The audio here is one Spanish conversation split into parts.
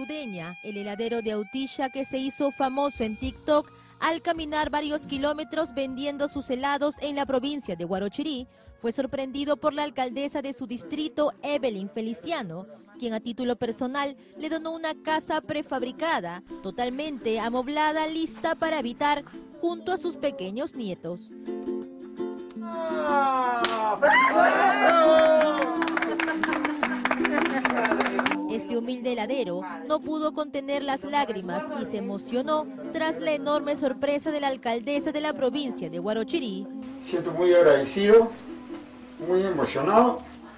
Ludeña, el heladero de Autilla que se hizo famoso en TikTok al caminar varios kilómetros vendiendo sus helados en la provincia de Huarochirí, fue sorprendido por la alcaldesa de su distrito, Evelyn Feliciano, quien a título personal le donó una casa prefabricada, totalmente amoblada, lista para habitar junto a sus pequeños nietos. Este humilde heladero no pudo contener las lágrimas y se emocionó tras la enorme sorpresa de la alcaldesa de la provincia de Huarochirí. Siento muy agradecido, muy emocionado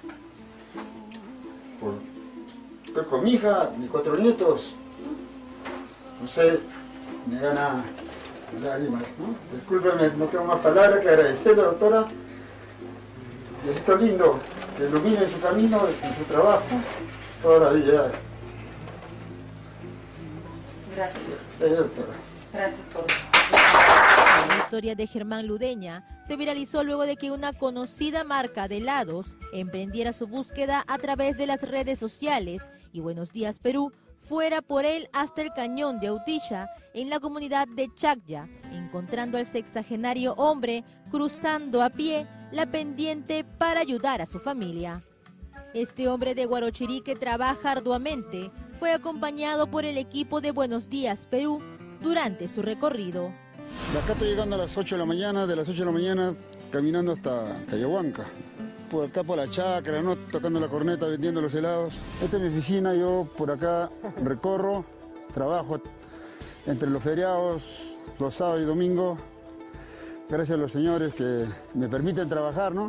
por estar con mi hija, mis 4 nietos. No sé, me gana lágrimas, ¿no? Discúlpeme, no tengo más palabras que agradecerle, doctora. Diosito lindo, que ilumine su camino y su trabajo toda la vida. Gracias. Doctora. Gracias por... La historia de Germán Ludeña se viralizó luego de que una conocida marca de helados emprendiera su búsqueda a través de las redes sociales y Buenos Días Perú fuera por él hasta el cañón de Autilla, en la comunidad de Chacya, encontrando al sexagenario hombre cruzando a pie la pendiente para ayudar a su familia. Este hombre de Huarochirí que trabaja arduamente fue acompañado por el equipo de Buenos Días Perú durante su recorrido. De acá estoy llegando a las 8 de la mañana, de las 8 de la mañana caminando hasta Cayahuanca. Por acá por la chacra, ¿no? Tocando la corneta, vendiendo los helados. Esta es mi oficina, yo por acá recorro, trabajo entre los feriados, los sábados y domingos. Gracias a los señores que me permiten trabajar, ¿no?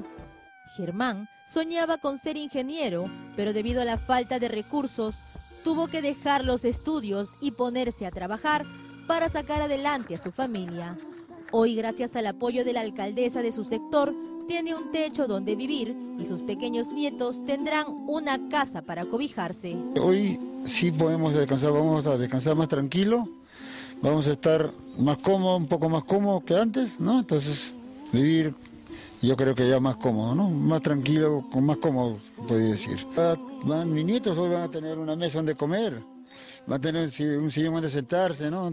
Germán soñaba con ser ingeniero, pero debido a la falta de recursos, tuvo que dejar los estudios y ponerse a trabajar para sacar adelante a su familia. Hoy, gracias al apoyo de la alcaldesa de su sector, tiene un techo donde vivir y sus pequeños nietos tendrán una casa para cobijarse. Hoy sí podemos descansar, vamos a descansar más tranquilo, vamos a estar más cómodos, un poco más cómodos que antes, ¿no? Entonces, vivir, yo creo que ya más cómodo, ¿no? Más tranquilo, más cómodo, podría decir. Mis nietos hoy van a tener una mesa donde comer, van a tener un sillón donde sentarse, ¿no?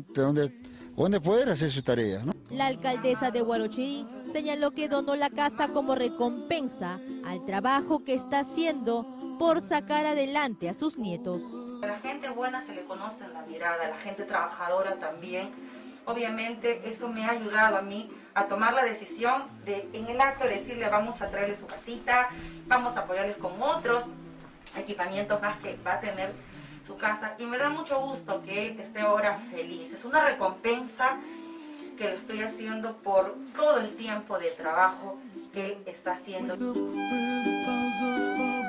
Donde poder hacer sus tareas, ¿no? La alcaldesa de Huarochirí señaló que donó la casa como recompensa al trabajo que está haciendo por sacar adelante a sus nietos. A la gente buena se le conoce en la mirada, a la gente trabajadora también. Obviamente eso me ha ayudado a mí a tomar la decisión de en el acto de decirle vamos a traerle su casita, vamos a apoyarles con otros equipamientos más que va a tener su casa, y me da mucho gusto que él esté ahora feliz. Es una recompensa que lo estoy haciendo por todo el tiempo de trabajo que él está haciendo.